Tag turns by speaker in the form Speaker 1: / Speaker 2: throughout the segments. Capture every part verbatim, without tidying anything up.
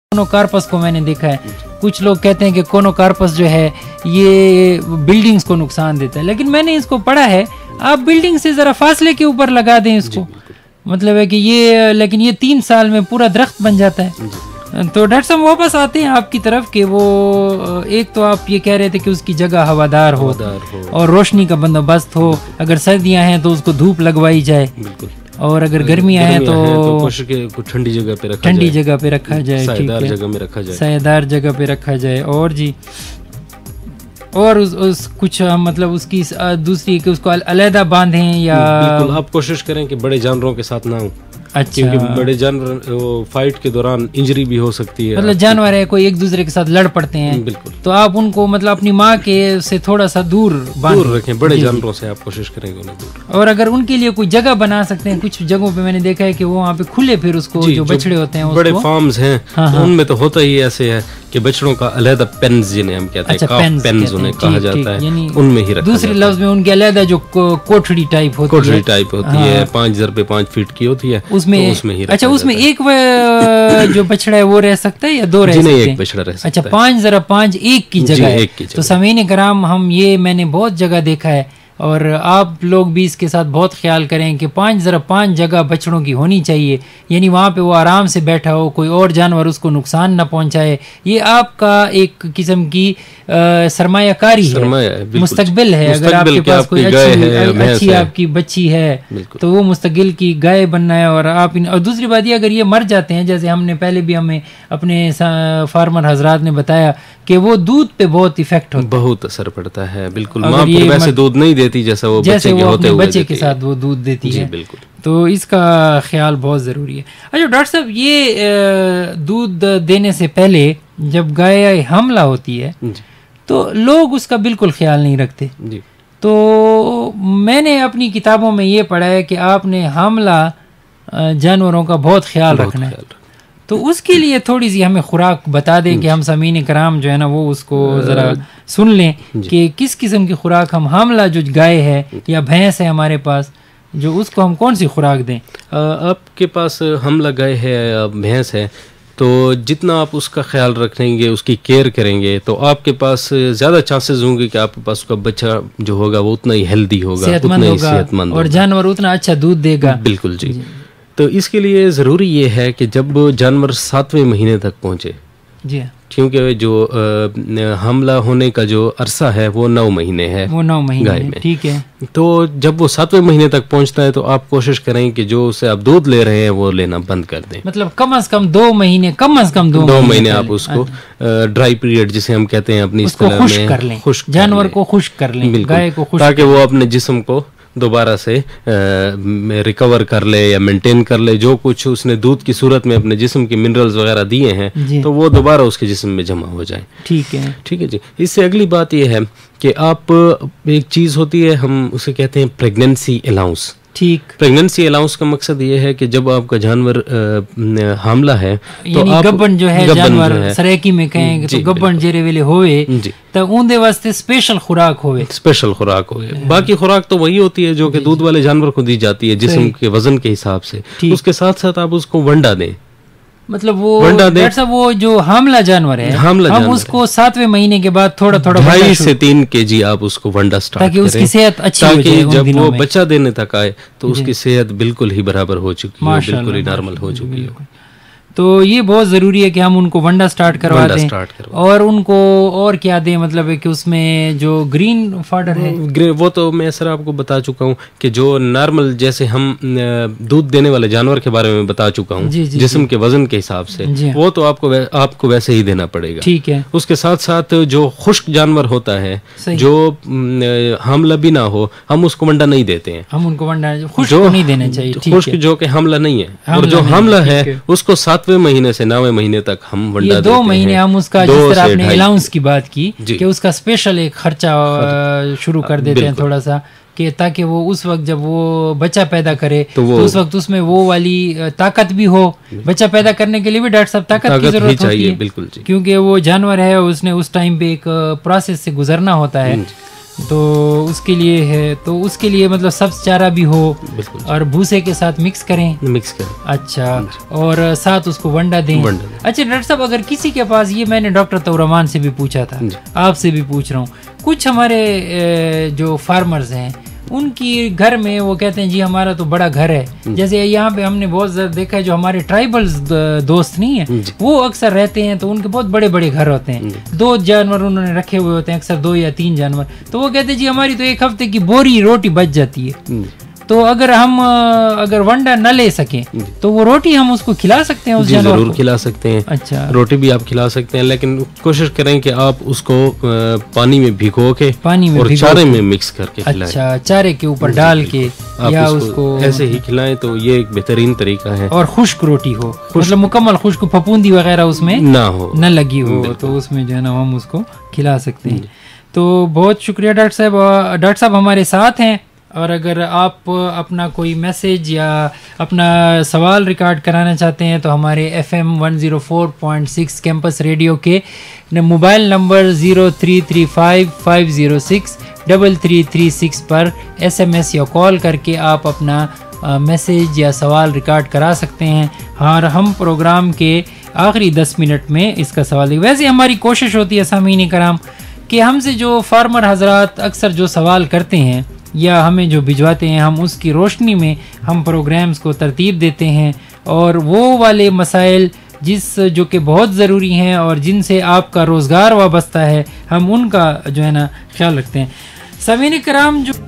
Speaker 1: Conocarpus को मैंने देखा है, कुछ लोग कहते हैं कि कोनोकार्पस जो है ये बिल्डिंग्स को नुकसान देता है, लेकिन मैंने इसको पढ़ा है आप बिल्डिंग से जरा फासले के ऊपर लगा दें इसको, मतलब है कि ये, लेकिन ये तीन साल में पूरा दरख्त बन जाता है। तो डॉक्टर साहब वापस आते हैं आपकी तरफ कि वो एक तो आप ये कह रहे थे कि उसकी जगह हवादार हो, हो और रोशनी का बंदोबस्त हो, अगर सर्दियां हैं तो उसको धूप लगवाई जाए, और अगर गर्मियां हैं तो,
Speaker 2: तो ठंडी जगह पे रखा
Speaker 1: ठंडी जगह पे रखा जाए,
Speaker 2: सायेदार जगह में रखा जाए,
Speaker 1: सायेदार जगह पे रखा जाए। और जी और उस, उस कुछ मतलब उसकी दूसरी कि उसको अलहदा बांधें या
Speaker 2: बिल्कुल आप कोशिश करें कि बड़े जानवरों के साथ ना हो।
Speaker 1: अच्छा,
Speaker 2: क्योंकि बड़े जानवर फाइट के दौरान इंजरी भी हो सकती है,
Speaker 1: मतलब जानवर है कोई एक दूसरे के साथ लड़ पड़ते हैं,
Speaker 2: बिल्कुल
Speaker 1: तो आप उनको मतलब अपनी माँ के से थोड़ा सा दूर
Speaker 2: दूर रखें, बड़े जानवरों से आप कोशिश करेंगे उन्हें दूर।
Speaker 1: और अगर उनके लिए कोई जगह बना सकते हैं, कुछ जगहों पे मैंने देखा है कि वो वहाँ पे खुले फिर उसको जो बछड़े होते हैं
Speaker 2: बड़े फार्म्स हैं, हाँ, हाँ, उनमें तो होता ही ऐसे है कि बछड़ों का अलहदा पेन्स जिन्हें हम कहते हैं, काफ पेन्स उन्हें कहा जाता है, उनमें ही रखा।
Speaker 1: दूसरे लफ्ज में उनके अलहदा जो कोठड़ी टाइप होती है,
Speaker 2: कोठड़ी टाइप होती है, पाँच हजार पे पाँच फीट की होती है,
Speaker 1: उसमें
Speaker 2: उसमें ही।
Speaker 1: अच्छा, उसमें एक जो बछड़ा है वो रह सकता है या दो रह सकते हैं?
Speaker 2: एक बछड़ा रह सकता है।
Speaker 1: अच्छा, पांच जरा पांच एक की जगह है। तो सामीन कराम, हम ये मैंने बहुत जगह देखा है और आप लोग भी इसके साथ बहुत ख्याल करें कि पांच जरा पांच जगह बछड़ों की होनी चाहिए, यानी वहाँ पे वो आराम से बैठा हो, कोई और जानवर उसको नुकसान न पहुँचाए। ये आपका एक किस्म की सरमायाकारी है, मुस्तकबिल है। अगर आपके पास कोई अच्छी अच्छी आपकी बच्ची है तो वो मुस्तकिल की गाय बनना है। और आप इन, और दूसरी बात ये, अगर ये मर जाते हैं, जैसे हमने पहले भी हमें अपने फार्मर हजरात ने बताया कि वो दूध पे बहुत इफेक्ट होता है,
Speaker 2: बहुत असर पड़ता है। बिल्कुल, माँ फिर वैसे दूध नहीं देती जैसा वो
Speaker 1: जैसे
Speaker 2: बच्चे
Speaker 1: वो
Speaker 2: के होते
Speaker 1: अपने बच्चे के साथ वो दूध देती है।
Speaker 2: बिल्कुल,
Speaker 1: तो इसका ख्याल बहुत ज़रूरी है। अच्छा डॉक्टर साहब, ये दूध देने से पहले जब गाय हमला होती है तो लोग उसका बिल्कुल ख्याल नहीं रखते जी। तो मैंने अपनी किताबों में ये पढ़ा है कि आपने हमला जानवरों का बहुत ख्याल रखना है, तो उसके लिए थोड़ी सी हमें खुराक बता दें कि हम सामीन कराम जो है ना वो उसको ज़रा सुन लें कि किस किस्म की खुराक हम हमला जो गाय है या भैंस है हमारे पास, जो उसको हम कौन सी खुराक दें।
Speaker 2: आपके पास हमला गाय है या भैंस है तो जितना आप उसका ख्याल रखेंगे, उसकी केयर करेंगे, तो आपके पास ज़्यादा चांसेस होंगे कि आपके पास उसका बच्चा जो होगा वो उतना ही हेल्दी होगा,
Speaker 1: सेहतमंद होगा, सेहतमंद और जानवर उतना अच्छा दूध देगा।
Speaker 2: बिल्कुल जी, जी। तो इसके लिए ज़रूरी ये है कि जब जानवर सातवें महीने तक पहुँचे, जी, क्योंकि जो आ, हमला होने का जो अरसा है वो नौ महीने है,
Speaker 1: वो नौ महीने गाय में, ठीक है।
Speaker 2: तो जब वो सातवें महीने तक पहुंचता है तो आप कोशिश करें कि जो उसे आप दूध ले रहे हैं वो लेना बंद कर दें।
Speaker 1: मतलब कम से कम दो महीने कम से कम दो,
Speaker 2: दो महीने आप उसको ड्राई पीरियड जिसे हम कहते हैं अपनी
Speaker 1: उसको खुश्क कर लें, खुश्क जानवर को खुश्क कर लें, गाय को खुश्क,
Speaker 2: ताकि वो अपने जिस्म को दोबारा से रिकवर कर ले या मेंटेन कर ले, जो कुछ उसने दूध की सूरत में अपने जिस्म के मिनरल्स वगैरह दिए हैं तो वो दोबारा उसके जिस्म में जमा हो जाए।
Speaker 1: ठीक है,
Speaker 2: ठीक है जी। इससे अगली बात ये है कि आप, एक चीज़ होती है हम उसे कहते हैं प्रेगनेंसी अलाउंस।
Speaker 1: ठीक,
Speaker 2: प्रेगनेंसी अलाउंस का मकसद ये है कि जब आपका जानवर आ, हमला है
Speaker 1: तो आप गब्बन जो है जानवर सरेकी में कहेंगे तो गब्बन जेरे वेले होवे तो उनके वास्ते स्पेशल खुराक होवे,
Speaker 2: स्पेशल खुराक होवे। बाकी खुराक तो वही होती है जो कि दूध वाले जानवर को दी जाती है जिस्म के वजन के हिसाब से। उसके साथ साथ आप उसको वंडा दें,
Speaker 1: मतलब वो डॉक्टर साहब वो जो हमला जानवर है हम जानवर उसको सातवें महीने के बाद थोड़ा थोड़ा
Speaker 2: ढाई से तीन के जी आप उसको वंडा स्टार्ट
Speaker 1: ताकि उसकी सेहत अच्छी हो जाए,
Speaker 2: जब वो बच्चा देने तक आए तो उसकी सेहत बिल्कुल ही बराबर हो चुकी है, बिल्कुल ही नॉर्मल हो चुकी है।
Speaker 1: तो ये बहुत ज़रूरी है कि हम उनको वंडा स्टार्ट करवा दें और उनको और क्या दें, मतलब है कि उसमें जो ग्रीन फॉडर है
Speaker 2: वो तो मैं सर आपको बता चुका हूँ कि जो नॉर्मल जैसे हम दूध देने वाले जानवर के बारे में बता चुका हूँ जिस्म के वजन के हिसाब से, वो तो आपको वै, आपको वैसे ही देना पड़ेगा।
Speaker 1: ठीक है।
Speaker 2: उसके साथ साथ जो खुश्क जानवर होता है जो हमला भी ना हो हम उसको वंडा नहीं देते हैं,
Speaker 1: हम उनको वंडा खुश्क नहीं देना चाहिए,
Speaker 2: खुश्क जो कि हमला नहीं है, और जो हमला है उसको सातवें महीने से नौवें महीने तक हम वंडा देते हैं।
Speaker 1: दो महीने हम उसका, जिस तरह आपने अलाउंस की बात की कि उसका स्पेशल एक खर्चा शुरू कर देते हैं थोड़ा सा, कि ताकि वो उस वक्त जब वो बच्चा पैदा करे तो, तो उस वक्त उसमें वो वाली ताकत भी हो। बच्चा पैदा करने के लिए भी डॉक्टर साहब ताकत, ताकत की जरूरत होती है,
Speaker 2: बिल्कुल जी।
Speaker 1: क्योंकि वो जानवर है उसने उस टाइम पे एक प्रोसेस से गुजरना होता है। तो उसके लिए है, तो उसके लिए मतलब सब्ज चारा भी हो और भूसे के साथ मिक्स करें
Speaker 2: मिक्स करें अच्छा,
Speaker 1: और साथ उसको वंडा दें। अच्छा डॉक्टर साहब, अगर किसी के पास, ये मैंने डॉक्टर तौरमान से भी पूछा था, आपसे भी पूछ रहा हूँ, कुछ हमारे जो फार्मर्स हैं उनकी घर में वो कहते हैं जी हमारा तो बड़ा घर है, जैसे यहाँ पे हमने बहुत ज़्यादा देखा है, जो हमारे ट्राइबल्स दोस्त नहीं है वो अक्सर रहते हैं, तो उनके बहुत बड़े बड़े घर होते हैं, दो जानवर उन्होंने रखे हुए होते हैं, अक्सर दो या तीन जानवर, तो वो कहते हैं जी हमारी तो एक हफ्ते की बोरी रोटी बच जाती है। तो अगर हम अगर वंडा न ले सकें तो वो रोटी हम उसको खिला सकते हैं उस जानवर को?
Speaker 2: जरूर खिला सकते हैं।
Speaker 1: अच्छा,
Speaker 2: रोटी भी आप खिला सकते हैं, लेकिन कोशिश करें कि आप उसको पानी में भिगो के
Speaker 1: पानी में
Speaker 2: और चारे में मिक्स करके खिलाएं।
Speaker 1: अच्छा, चारे के ऊपर डाल के या उसको, उसको
Speaker 2: ऐसे ही खिलाएं, तो ये एक बेहतरीन तरीका है।
Speaker 1: और खुश्क रोटी हो, मतलब मुकम्मल खुश्क, फफूंदी वगैरह उसमें
Speaker 2: ना हो,
Speaker 1: न लगी हो, तो उसमें जो है ना हम उसको खिला सकते हैं। तो बहुत शुक्रिया डॉक्टर साहब। डॉक्टर साहब हमारे साथ हैं, और अगर आप अपना कोई मैसेज या अपना सवाल रिकॉर्ड कराना चाहते हैं तो हमारे F M one zero four point six campus radio के mobile number zero three three five five zero six double three three six पर एसएमएस या कॉल करके आप अपना मैसेज या सवाल रिकॉर्ड करा सकते हैं। और हम प्रोग्राम के आखिरी दस मिनट में इसका सवाल देंगे। वैसे हमारी कोशिश होती है सामीन कराम कि हमसे जो फार्मर हजरात अक्सर जो सवाल करते हैं या हमें जो भिजवाते हैं, हम उसकी रोशनी में हम प्रोग्राम्स को तरतीब देते हैं, और वो वाले मसाइल जिस जो कि बहुत ज़रूरी हैं और जिनसे आपका रोज़गार वाबस्ता है, हम उनका जो है ना ख्याल रखते हैं। सामीन कराम, जो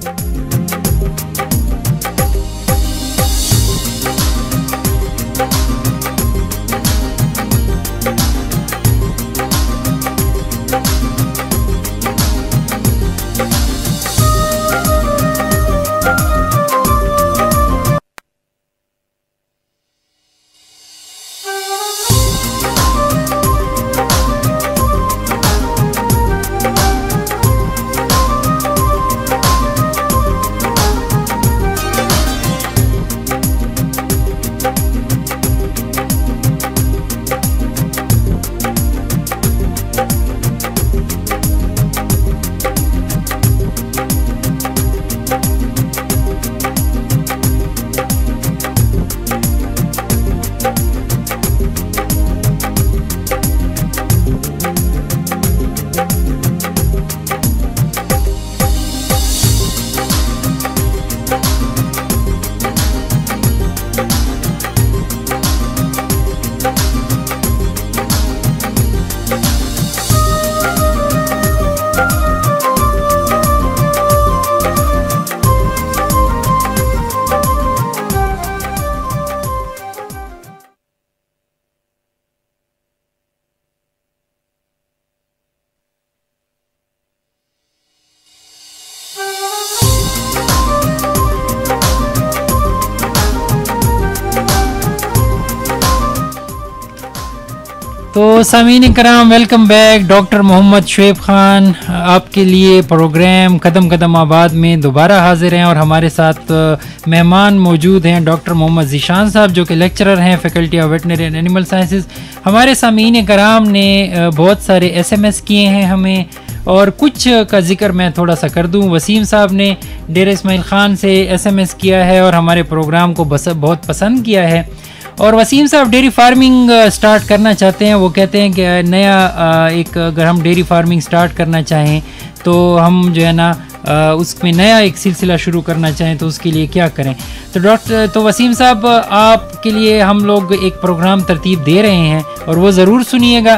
Speaker 1: तो सामीन कराम, welcome back. Doctor Mohammad Shoaib Khan आपके लिए प्रोग्राम कदम कदम आबाद में दोबारा हाजिर हैं, और हमारे साथ मेहमान मौजूद हैं डॉक्टर मोहम्मद ज़ीशान साहब, जो कि लेक्चरर हैं faculty of veterinary and animal sciences. हमारे सामीन कराम ने बहुत सारे एसएमएस किए हैं हमें, और कुछ का जिक्र मैं थोड़ा सा कर दूं। वसीम साहब ने डेरा इस्माइल ख़ान से एसएमएस किया है और हमारे प्रोग्राम को बस बहुत पसंद किया है, और वसीम साहब डेयरी फार्मिंग स्टार्ट करना चाहते हैं। वो कहते हैं कि नया एक अगर हम डेयरी फार्मिंग स्टार्ट करना चाहें तो हम जो है ना उसमें नया एक सिलसिला शुरू करना चाहें तो उसके लिए क्या करें। तो डॉक्टर तो वसीम साहब, आपके लिए हम लोग एक प्रोग्राम तरतीब दे रहे हैं और वो ज़रूर सुनिएगा।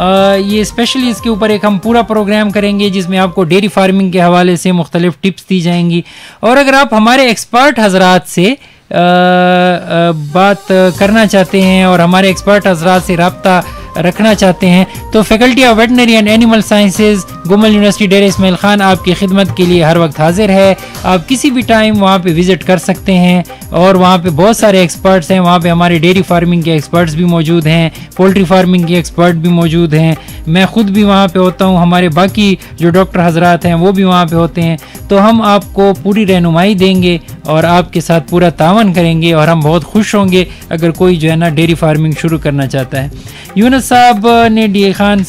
Speaker 1: ये स्पेशली इसके ऊपर एक हम पूरा प्रोग्राम करेंगे जिसमें आपको डेयरी फार्मिंग के हवाले से मुख्तलिफ टिप्स दी जाएंगी। और अगर आप हमारे एक्सपर्ट हजरात से आ, आ, बात करना चाहते हैं और हमारे एक्सपर्ट हजरात से रब्ता रखना चाहते हैं तो faculty of veterinary and animal sciences Gomal University Dera Ismail Khan आपकी खिदमत के लिए हर वक्त हाजिर है। आप किसी भी टाइम वहाँ पे विज़िट कर सकते हैं और वहाँ पे बहुत सारे एक्सपर्ट्स हैं। वहाँ पे हमारे डेयरी फार्मिंग के एक्सपर्ट्स भी मौजूद हैं, पोल्ट्री फार्मिंग के एक्सपर्ट भी मौजूद हैं, मैं ख़ुद भी वहाँ पे होता हूँ, हमारे बाकी जो डॉक्टर हजरात हैं वो भी वहाँ पे होते हैं। तो हम आपको पूरी रहनुमाई देंगे और आपके साथ पूरा तावन करेंगे और हम बहुत खुश होंगे अगर कोई जो है ना डेयरी फार्मिंग शुरू करना चाहता है। यूनुस साहब ने डी ए खान से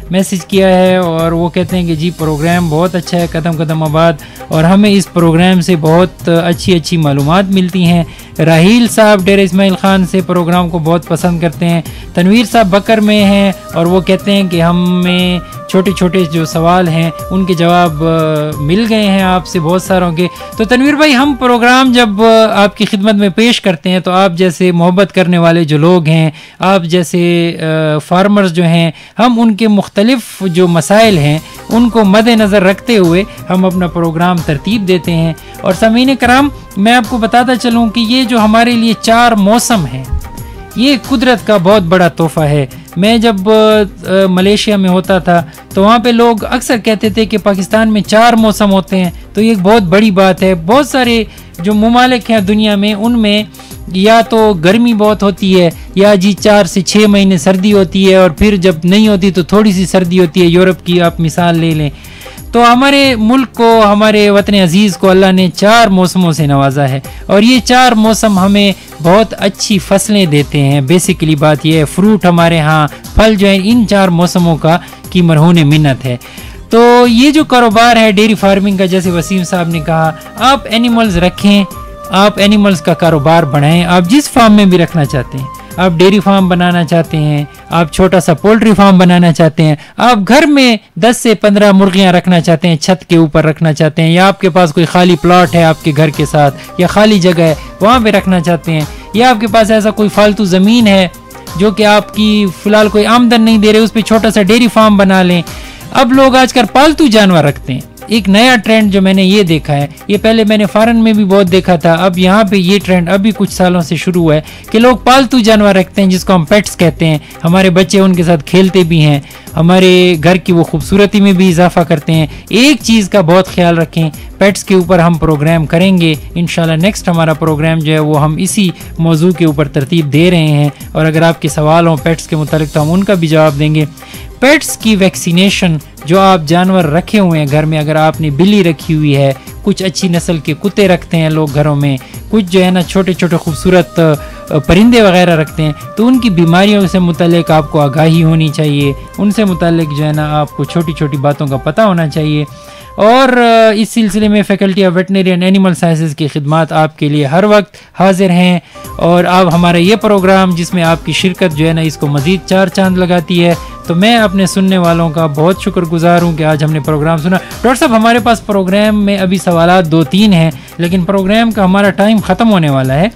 Speaker 1: मैसेज किया है और वो कहते हैं कि जी प्रोग्राम बहुत अच्छा है कदम कदम आबाद, और हमें इस प्रोग्राम से बहुत अच्छी अच्छी मालूमात मिलती हैं। राहील साहब डेरा इस्माइल ख़ान से प्रोग्राम को बहुत पसंद करते हैं। तनवीर साहब बकर में हैं और वो कहते हैं कि हमें छोटे छोटे जो सवाल हैं उनके जवाब मिल गए हैं आपसे बहुत सारों के। तो तनवीर भाई, हम प्रोग्राम जब आपकी खिदमत में पेश करते हैं तो आप जैसे मोहब्बत करने वाले जो लोग हैं, आप जैसे फार्मर्स जो हैं, हम उनके मुख्तलिफ जो मसाइल हैं उनको मद्देनज़र रखते हुए हम अपना प्रोग्राम तरतीब देते हैं। और सामीन कराम, मैं आपको बताता चलूँ कि ये जो हमारे लिए चार मौसम हैं, ये कुदरत का बहुत बड़ा तोहफ़ा है। मैं जब आ, मलेशिया में होता था तो वहाँ पे लोग अक्सर कहते थे कि पाकिस्तान में चार मौसम होते हैं, तो ये एक बहुत बड़ी बात है। बहुत सारे जो ममालिक हैं दुनिया में, उनमें या तो गर्मी बहुत होती है या जी चार से छः महीने सर्दी होती है, और फिर जब नहीं होती तो थोड़ी सी सर्दी होती है। यूरोप की आप मिसाल ले लें, तो हमारे मुल्क को, हमारे वतन अजीज़ को अल्लाह ने चार मौसमों से नवाजा है, और ये चार मौसम हमें बहुत अच्छी फसलें देते हैं। बेसिकली बात यह है, फ्रूट हमारे यहाँ, फल जो है इन चार मौसमों का की मरहून मिन्नत है। तो ये जो कारोबार है डेयरी फार्मिंग का, जैसे वसीम साहब ने कहा, आप एनिमल्स रखें, आप एनिमल्स का कारोबार बढ़ाएं। आप जिस फार्म में भी रखना चाहते हैं, आप डेयरी फार्म बनाना चाहते हैं, आप छोटा सा पोल्ट्री फार्म बनाना चाहते हैं, आप घर में दस से पंद्रह मुर्गियां रखना चाहते हैं, छत के ऊपर रखना चाहते हैं, या आपके पास कोई खाली प्लॉट है आपके घर के साथ या खाली जगह है वहाँ पे रखना चाहते हैं, या आपके पास ऐसा कोई फालतू ज़मीन है जो कि आपकी फ़िलहाल कोई आमदन नहीं दे रहे, उस पर छोटा सा डेयरी फार्म बना लें। अब लोग आजकल पालतू जानवर रखते हैं। एक नया ट्रेंड जो मैंने ये देखा है, ये पहले मैंने फॉरेन में भी बहुत देखा था, अब यहाँ पे ये ट्रेंड अभी कुछ सालों से शुरू हुआ है कि लोग पालतू जानवर रखते हैं जिसको हम पेट्स कहते हैं। हमारे बच्चे उनके साथ खेलते भी हैं, हमारे घर की वो खूबसूरती में भी इजाफा करते हैं। एक चीज़ का बहुत ख्याल रखें, पेट्स के ऊपर हम प्रोग्राम करेंगे इंशाल्लाह। नेक्स्ट हमारा प्रोग्राम जो है वो हम इसी मौजू के ऊपर तरतीब दे रहे हैं, और अगर आपके सवाल हों पेट्स के मुतालिक तो हम उनका भी जवाब देंगे। पेट्स की वैक्सीनेशन, जो आप जानवर रखे हुए हैं घर में, अगर आपने बिल्ली रखी हुई है, कुछ अच्छी नस्ल के कुत्ते रखते हैं लोग घरों में, कुछ जो है ना छोटे छोटे खूबसूरत परिंदे वगैरह रखते हैं, तो उनकी बीमारियों से मुतालिक आपको आगाही होनी चाहिए, उनसे मुतालिक जो है ना आपको छोटी छोटी बातों का पता होना चाहिए। और इस सिलसिले में faculty of veterinary animal sciences की खिदमत आपके लिए हर वक्त हाजिर हैं, और अब हमारा ये प्रोग्राम जिसमें आपकी शिरकत जो है ना इसको मज़ीद चार चांद लगाती है। तो मैं अपने सुनने वालों का बहुत शुक्रगुजार हूँ कि आज हमने प्रोग्राम सुना। डॉक्टर साहब, हमारे पास प्रोग्राम में अभी सवालात दो तीन हैं, लेकिन प्रोग्राम का हमारा टाइम ख़त्म होने वाला है।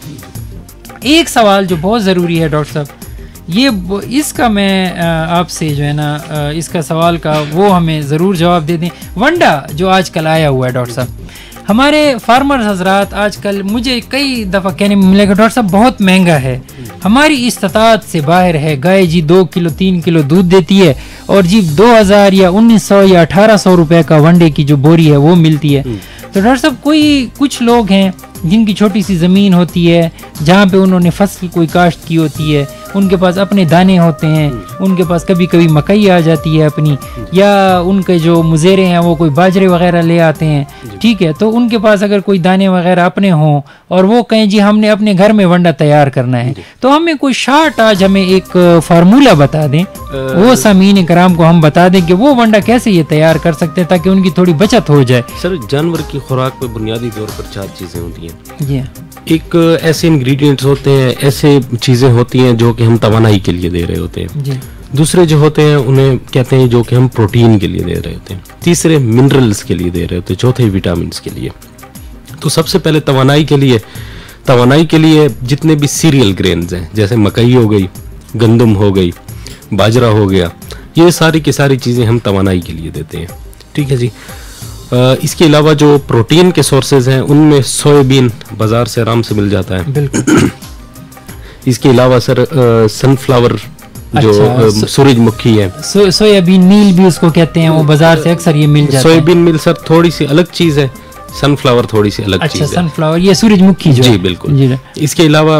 Speaker 1: एक सवाल जो बहुत ज़रूरी है डॉक्टर साहब, ये इसका मैं आपसे जो है ना इसका सवाल का वो हमें ज़रूर जवाब दे दें। वंडा जो आजकल आया हुआ है डॉक्टर साहब, हमारे फार्मर्स हजरात आजकल मुझे कई दफ़ा कहने में मिलेगा डॉक्टर साहब बहुत महंगा है, हमारी इस्तात से बाहर है। गाय जी दो किलो तीन किलो दूध देती है, और जी दो हज़ार या उन्नीस सौ या अठारह सौ रुपये का वनडे की जो बोरी है वो मिलती है। तो डॉक्टर साहब, कोई कुछ लोग हैं जिनकी छोटी सी ज़मीन होती है, जहाँ पे उन्होंने फसल कोई काश्त की होती है, उनके पास अपने दाने होते हैं, उनके पास कभी कभी मकई आ जाती है अपनी, या उनके जो मुजेरे हैं वो कोई बाजरे वगैरह ले आते हैं, ठीक है। तो उनके पास अगर कोई दाने वगैरह अपने हों और वो कहें जी हमने अपने घर में वंडा तैयार करना है, तो हमें कोई शार्ट आज हमें एक फार्मूला बता दें, वो सामीन कराम को हम बता दें कि वो वंडा कैसे ये तैयार कर सकते हैं ताकि उनकी थोड़ी बचत हो जाए।
Speaker 2: सर, जानवर की खुराक पे बुनियादी तौर पर चार चीज़ें होती हैं
Speaker 1: जी।
Speaker 2: एक ऐसे इंग्रेडिएंट्स होते हैं, ऐसे चीज़ें होती हैं जो कि हम तवानाई के लिए दे रहे होते हैं जी। दूसरे जो होते हैं उन्हें कहते हैं जो कि हम प्रोटीन के लिए दे रहे होते हैं, तीसरे मिनरल्स के लिए दे रहे होते हैं, चौथे विटामिन के लिए। तो सबसे पहले तवानाई के लिए तवानाई के लिए जितने भी सीरियल ग्रेन्स हैं, जैसे मकई हो गई, गंदम हो गई, बाजरा हो गया, ये सारी की सारी चीज़ें हम तवानाई के लिए देते हैं, ठीक है जी। आ, इसके अलावा जो प्रोटीन के सोर्सेज हैं उनमें सोयाबीन बाजार से आराम से मिल जाता है, बिल्कुल। इसके अलावा सर सनफ्लावर जो अच्छा, सूरजमुखी है,
Speaker 1: सो, सोयाबीन मील भी उसको कहते हैं, वो बाजार से अक्सर ये मिल जाता है।
Speaker 2: सोयाबीन मील सर थोड़ी सी अलग चीज़ है, सनफ्लावर थोड़ी सी अलग
Speaker 1: अच्छा,
Speaker 2: चीज़ है।
Speaker 1: सनफ्लावर ये सूरजमुखी जो
Speaker 2: जी बिल्कुल जी। इसके अलावा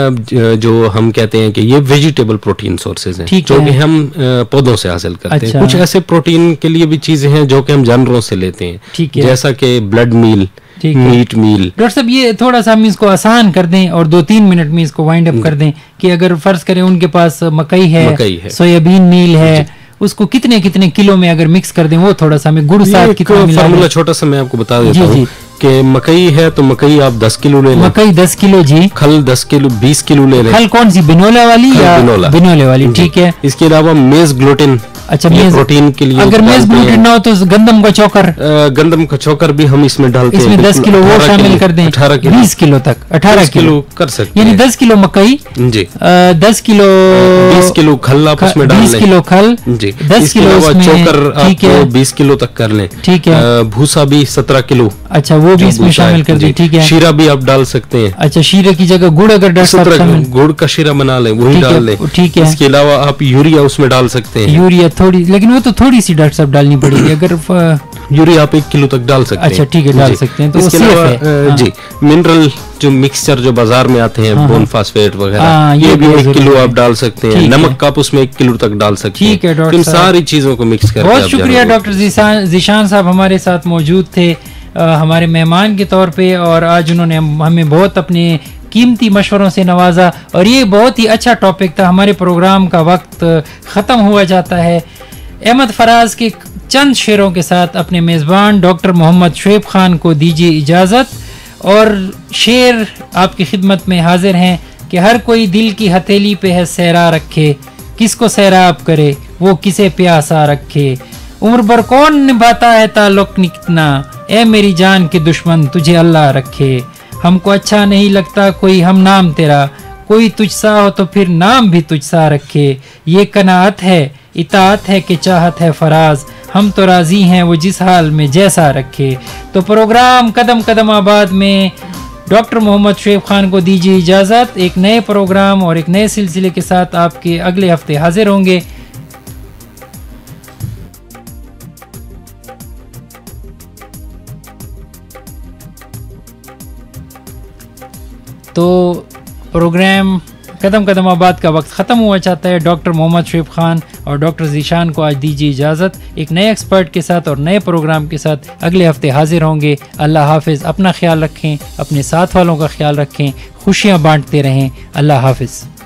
Speaker 2: जो हम कहते हैं कि ये वेजिटेबल प्रोटीन सोर्सेज हैं जो कि हम पौधों से हासिल करते अच्छा। हैं। कुछ ऐसे प्रोटीन के लिए भी चीजें हैं जो कि हम जानवरों से लेते हैं, जैसा कि blood meal, meat meal.
Speaker 1: Doctor साहब, ये थोड़ा सा हम इसको आसान कर दें और दो तीन मिनट में इसको वाइंड अप कर दें कि अगर फर्ज करें उनके पास मकई है, मकई है, सोयाबीन मील है उसको कितने कितने किलो में अगर मिक्स कर दें, वो थोड़ा सा हमें गुड़ साथ कितना मिला?
Speaker 2: फार्मूला छोटा सा मैं आपको बता देता हूँ कि मकई है तो मकई आप दस किलो ले लें।
Speaker 1: मकई दस किलो जी।
Speaker 2: खल दस किलो बीस किलो ले लें।
Speaker 1: खल कौन सी, बिनोला वाली या बिनोला? बिनोले वाली, ठीक है।
Speaker 2: इसके अलावा मेज ग्लूटेन,
Speaker 1: अच्छा मेज
Speaker 2: प्रोटीन के लिए।
Speaker 1: अगर मेज ग्लूटेन ना हो तो गंदम का चोकर,
Speaker 2: गंदम का चोकर भी हम इसमें डालते हैं।
Speaker 1: इसमें दस किलो वो शामिल कर दें, अठारह किलो बीस किलो तक अठारह किलो
Speaker 2: कर सकते हैं।
Speaker 1: यानी दस किलो मकई जी, दस किलो
Speaker 2: बीस किलो खल आप उसमें डाल लें,
Speaker 1: बीस किलो खल
Speaker 2: जी,
Speaker 1: दस किलो
Speaker 2: चोकर आप बीस किलो तक कर लें,
Speaker 1: ठीक है।
Speaker 2: भूसा भी सत्रह किलो,
Speaker 1: अच्छा वो भी इसमें शामिल कर दें, ठीक है।
Speaker 2: शीरा भी आप डाल सकते हैं।
Speaker 1: अच्छा शीरे की जगह गुड़ अगर
Speaker 2: गुड़ का शीरा बना लें, वही डाल लें, ठीक है। इसके अलावा आप यूरिया उसमें डाल सकते हैं।
Speaker 1: यूरिया थोड़ी, लेकिन वो तो थोड़ी सी डॉक्टर साहब डालनी पड़ेगी। अगर
Speaker 2: यूरिया आप एक किलो तक डाल सकते हैं।
Speaker 1: अच्छा ठीक है, डाल सकते हैं। तो
Speaker 2: इसके अलावा जी मिनरल जो मिक्सचर जो बाजार में आते हैं, बोन फास्फेट वगैरह, ये भी एक किलो आप डाल सकते हैं। नमक का आप उसमें एक किलो तक डाल सकते हैं।
Speaker 1: ठीक है डॉक्टर,
Speaker 2: इन सारी चीजों को मिक्स करके।
Speaker 1: बहुत शुक्रिया डॉक्टर जीशान साहब हमारे साथ मौजूद थे हमारे मेहमान के तौर पे, और आज उन्होंने हमें बहुत अपने कीमती मशवरों से नवाजा, और ये बहुत ही अच्छा टॉपिक था। हमारे प्रोग्राम का वक्त ख़त्म हुआ जाता है। अहमद फराज के चंद शेरों के साथ अपने मेज़बान डॉक्टर मोहम्मद शुएब खान को दीजिए इजाज़त, और शेर आपकी खिदमत में हाजिर हैं कि हर कोई दिल की हथेली पे है सहरा रखे, किसको सैराब करे वो किसे प्यासा रखे, उम्र भर कौन निभाता है ताल्लुक कितना, ए मेरी जान के दुश्मन तुझे अल्लाह रखे, हमको अच्छा नहीं लगता कोई हम नाम तेरा, कोई तुझसा हो तो फिर नाम भी तुझसा रखे, ये कनाअत है इताअत है कि चाहत है फराज, हम तो राजी हैं वो जिस हाल में जैसा रखे। तो प्रोग्राम कदम कदम आबाद में डॉक्टर मोहम्मद शुएब खान को दीजिए इजाज़त। एक नए प्रोग्राम और एक नए सिलसिले के साथ आपके अगले हफ्ते हाजिर होंगे। तो प्रोग्राम कदम कदम आबाद का वक्त ख़त्म हुआ चाहता है। डॉक्टर मोहम्मद शुएब खान और डॉक्टर जीशान को आज दीजिए इजाज़त। एक नए एक्सपर्ट के साथ और नए प्रोग्राम के साथ अगले हफ्ते हाजिर होंगे। अल्लाह हाफिज़। अपना ख्याल रखें, अपने साथ वालों का ख्याल रखें, खुशियाँ बांटते रहें। अल्लाह हाफिज़।